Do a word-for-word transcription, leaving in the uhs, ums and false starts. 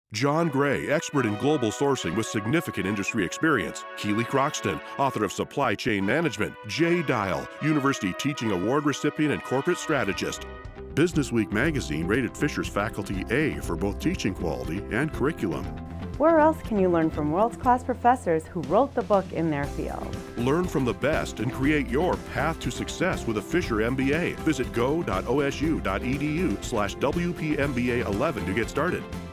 John Gray, expert in global sourcing with significant industry experience. Keely Croxton, author of Supply Chain Management. Jay Dial, University Teaching Award recipient and corporate strategist. Businessweek magazine rated Fisher's faculty A for both teaching quality and curriculum. Where else can you learn from world-class professors who wrote the book in their field? Learn from the best and create your path to success with a Fisher M B A. Visit go dot o s u dot e d u slash W P M B A eleven to get started.